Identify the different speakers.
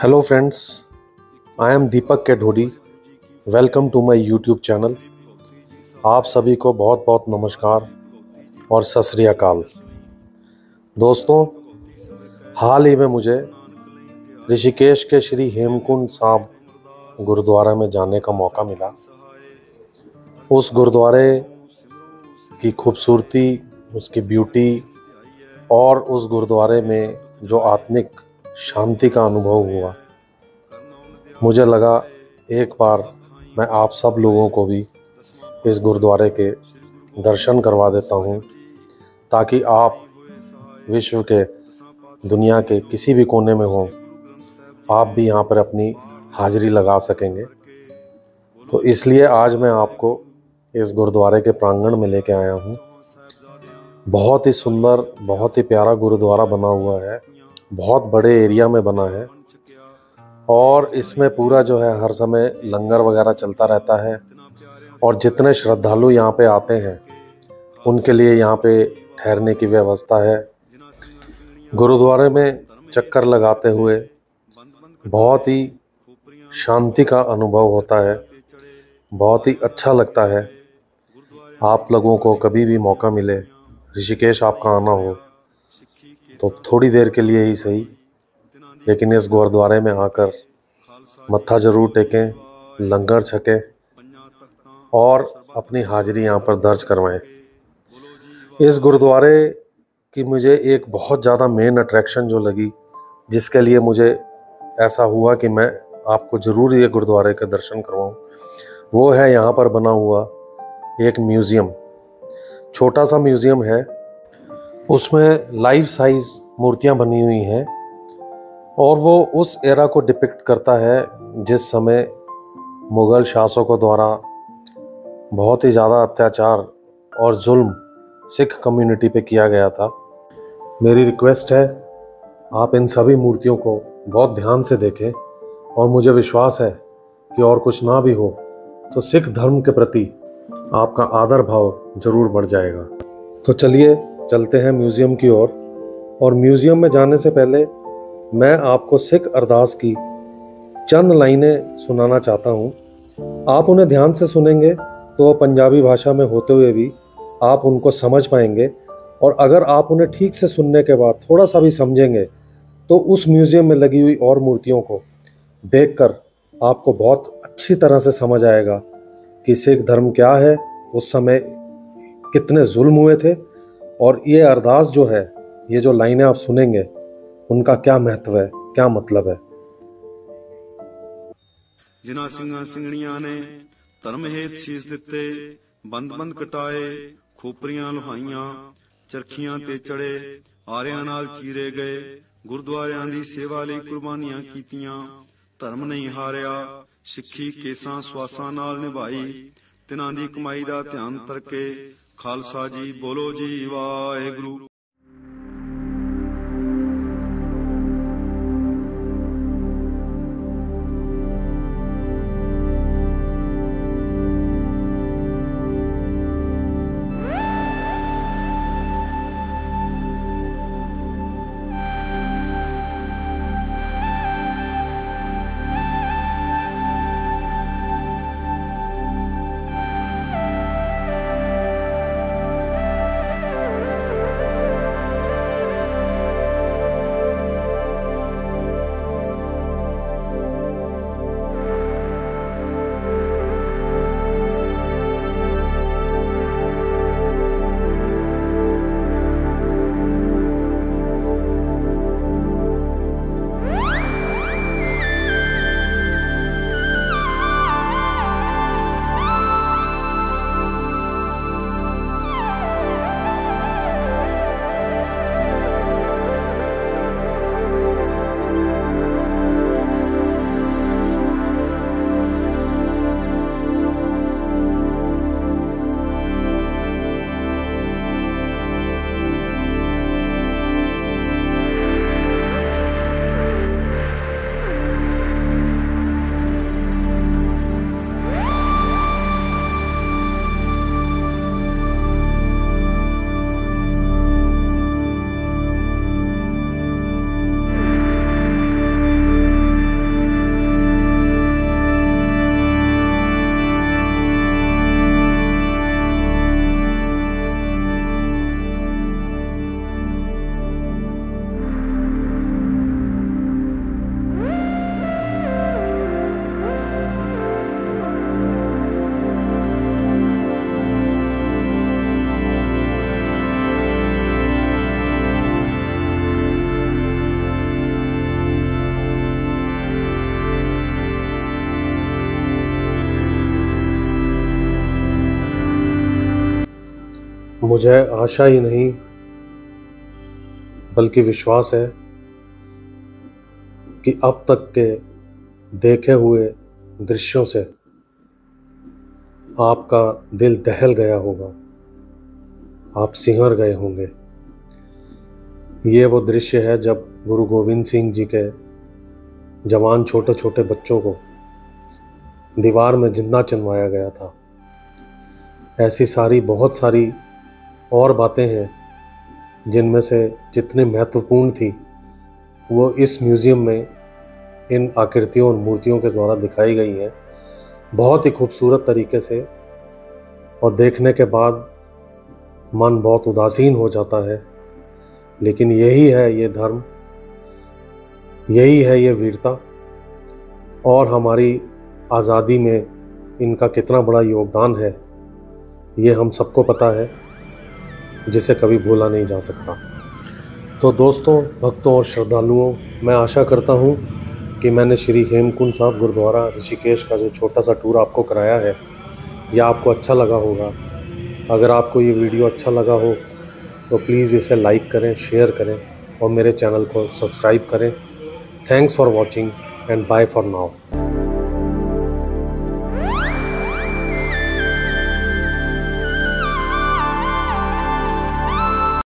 Speaker 1: Hello friends, I am Deepak Kedhodi. Welcome to my YouTube channel. आप सभी को बहुत बहुत नमस्कार और सत श्री अकाल। दोस्तों, हाल ही में मुझे ऋषिकेश के श्री हेमकुंड साहब गुरुद्वारा में जाने का मौका मिला। उस गुरुद्वारे की खूबसूरती, उसकी ब्यूटी और उस गुरुद्वारे में जो आत्मिक शांति का अनुभव हुआ, मुझे लगा एक बार मैं आप सब लोगों को भी इस गुरुद्वारे के दर्शन करवा देता हूँ, ताकि आप विश्व के, दुनिया के किसी भी कोने में हों, आप भी यहाँ पर अपनी हाजिरी लगा सकेंगे। तो इसलिए आज मैं आपको इस गुरुद्वारे के प्रांगण में लेके आया हूँ। बहुत ही सुंदर, बहुत ही प्यारा गुरुद्वारा बना हुआ है, बहुत बड़े एरिया में बना है और इसमें पूरा जो है हर समय लंगर वगैरह चलता रहता है। और जितने श्रद्धालु यहाँ पे आते हैं उनके लिए यहाँ पे ठहरने की व्यवस्था है। गुरुद्वारे में चक्कर लगाते हुए बहुत ही शांति का अनुभव होता है, बहुत ही अच्छा लगता है। आप लोगों को कभी भी मौका मिले, ऋषिकेश आपका आना हो तो थोड़ी देर के लिए ही सही, लेकिन इस गुरुद्वारे में आकर मत्था जरूर टेकें, लंगर छकें और अपनी हाजिरी यहाँ पर दर्ज करवाएं। इस गुरुद्वारे की मुझे एक बहुत ज़्यादा मेन अट्रैक्शन जो लगी, जिसके लिए मुझे ऐसा हुआ कि मैं आपको ज़रूर ये गुरुद्वारे के दर्शन करवाऊँ, वो है यहाँ पर बना हुआ एक म्यूज़ियम। छोटा सा म्यूज़ियम है, उसमें लाइफ साइज़ मूर्तियाँ बनी हुई हैं और वो उस एरा को डिपिक्ट करता है जिस समय मुग़ल शासकों द्वारा बहुत ही ज़्यादा अत्याचार और जुल्म सिख कम्युनिटी पे किया गया था। मेरी रिक्वेस्ट है, आप इन सभी मूर्तियों को बहुत ध्यान से देखें और मुझे विश्वास है कि और कुछ ना भी हो तो सिख धर्म के प्रति आपका आदर भाव ज़रूर बढ़ जाएगा। तो चलिए चलते हैं म्यूज़ियम की ओर। और म्यूज़ियम में जाने से पहले मैं आपको सिख अरदास की चंद लाइनें सुनाना चाहता हूँ। आप उन्हें ध्यान से सुनेंगे तो पंजाबी भाषा में होते हुए भी आप उनको समझ पाएंगे, और अगर आप उन्हें ठीक से सुनने के बाद थोड़ा सा भी समझेंगे तो उस म्यूज़ियम में लगी हुई और मूर्तियों को देखकर आपको बहुत अच्छी तरह से समझ आएगा कि सिख धर्म क्या है, उस समय कितने जुल्म हुए थे, और ये अरदास जो है, ये जो लाइनें आप सुनेंगे, उनका क्या महत्व है, क्या मतलब है।
Speaker 2: जिन्हां ਸਿੰਘਾਂ ਸਿੰਘਣੀਆਂ ने धर्म हेत शीस दिते, बंद बंद कटाए, खोपरियां लुहाइयां, चरखियां ते चढ़े, आरियां नाल चीरे गए, गुरुद्वारियां दी सेवा लई कुर्बानियां कीतियां, धर्म नहीं हारिया, सिੱਖੀ केसां ਸਵਾਸਾਂ नाल निभाई, तिन्हां दी कमाई दा ध्यान तरके, खालसा जी बोलो जी वाहेगुरु।
Speaker 1: मुझे आशा ही नहीं बल्कि विश्वास है कि अब तक के देखे हुए दृश्यों से आपका दिल दहल गया होगा, आप सिहर गए होंगे। ये वो दृश्य है जब गुरु गोविंद सिंह जी के जवान छोटे छोटे बच्चों को दीवार में जिंदा चिनवाया गया था। ऐसी बहुत सारी और बातें हैं जिनमें से जितनी महत्वपूर्ण थी वो इस म्यूज़ियम में इन आकृतियों और मूर्तियों के द्वारा दिखाई गई हैं बहुत ही खूबसूरत तरीके से, और देखने के बाद मन बहुत उदासीन हो जाता है। लेकिन यही है ये धर्म, यही है ये वीरता, और हमारी आज़ादी में इनका कितना बड़ा योगदान है ये हम सबको पता है, जिसे कभी भूला नहीं जा सकता। तो दोस्तों, भक्तों और श्रद्धालुओं, मैं आशा करता हूँ कि मैंने श्री हेमकुंड साहिब गुरुद्वारा ऋषिकेश का जो छोटा सा टूर आपको कराया है यह आपको अच्छा लगा होगा। अगर आपको ये वीडियो अच्छा लगा हो तो प्लीज़ इसे लाइक करें, शेयर करें और मेरे चैनल को सब्सक्राइब करें। Thanks for watching and bye for now.